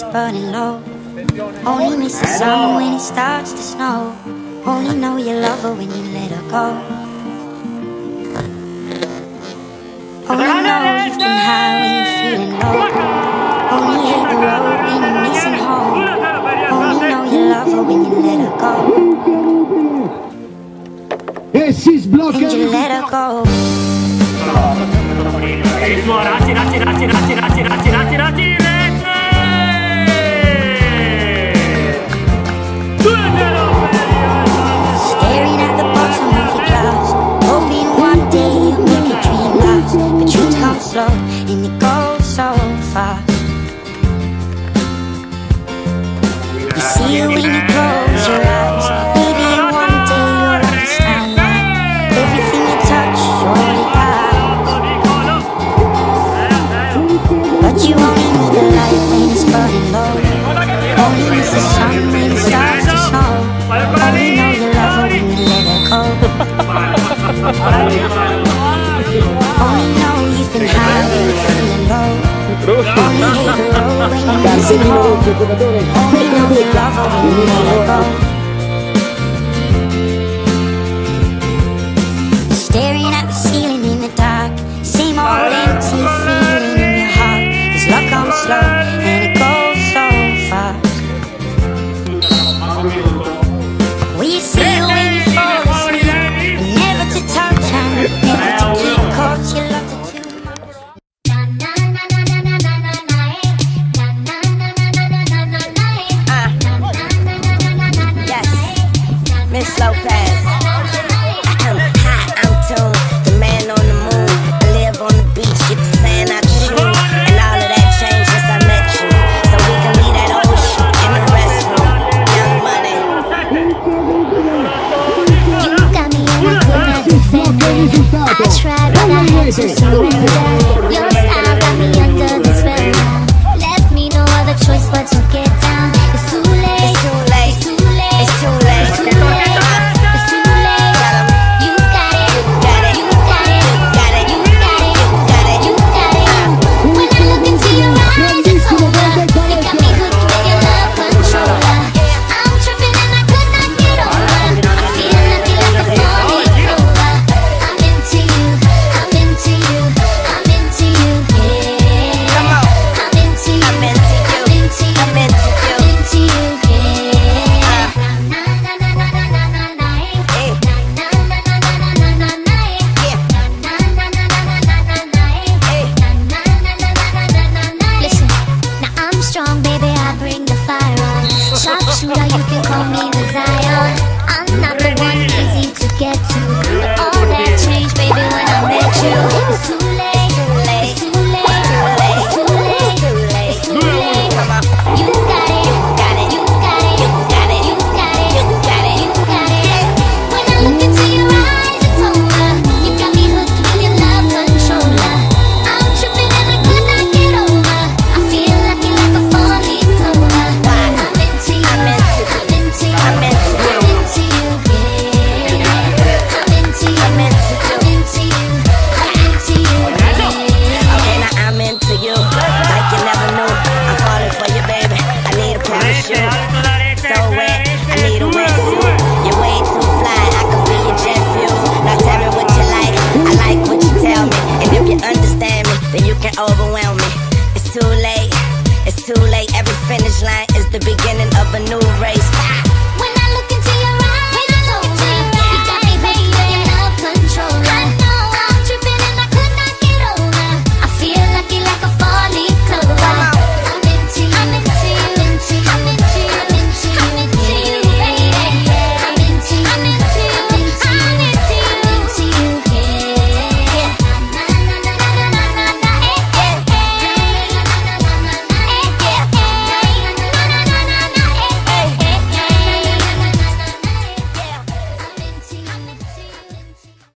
burning low. Only miss the sun when it starts to snow. Only know you love her when you let her go. Only know you've been high when you're feeling low. Only hate the road when you're missing home. Only know you love her when you let her go. E si sblocca. And you let her go. Staring at the bottom of your glass, hoping one day you'll make your dream last. But dreams come slow and it goes so fast. You see it when you close your eyes. Maybe one day you'll understand that everything you touch surely dies. But you only need the light when it's burning low. Only miss the sun when it starts to snow. Only know you love her when you let her go. Only know you've been high when you're feeling low. Only hate the road when you're missing home. Only know you love her when you let her go. Staring at the ceiling in the dark, same old empty feeling in your heart. 'Cause love comes slow and it goes so fast. Will you see her when you fall asleep? Never to touch and never to keep, 'cause you loved her too much. Yes, Miss Lopez. I'm tuned, the man on the moon. I live on the beach, get the sand out your shoes. And all of that changed since I met you. So we can leave that old shit in the restroom. Young Money. You got me and I could not defend it. I tried but I had to surrender. Your style got me under the spell. Left me no other choice but to get down. It's too late. It's too late. It's too late. It's too late. It's too late. It's too late. You got it. You got it. You got it. You got it. You got it. You got it. When I look into your eyes, it's over. You got me hooked with your love controller. I'm tripping and I could not get over. I feel lucky like a falling clover. I'm into you. I'm into you. I'm into you. Yeah. Come on. I'm into you. I'm into you. I'm into you. I'm into you. I'm into you. Yeah. Na na na na na na na na. Hey. Na na na na na na na na. Yeah. Na na na na na na na na. Hey. Na na na na na na na na. Listen, now I'm strong, baby. I bring the fire on. Sharpshooter, you can call me the Zion. I'm not the one easy to get to, but all that changed, baby, when I met you. It's too late. It's too late. It's too late. It's too late. It's too late. Come on. You got it. You got it. You got it. You got it. You got it. You got it. You got it. When I look into your eyes, it's over. You got me hooked with your love controller. I'm tripping and I could not get over. I feel lucky like a falling clover. I'm into you. I'm into you. I'm into you. I'm into you. Yeah. I'm into you. I'm into you. I'm into you. I'm into you. Yeah. Okay, now I'm into you. Like you never knew. I'm falling for you, baby. I need a parachute. So wet, I need a wetsuit. You're way too fly, I could be your jet fuel. Now tell me what you like, I like what you tell me. And if you understand me, then you can overwhelm me. It's too late, it's too late. Every finish line is the beginning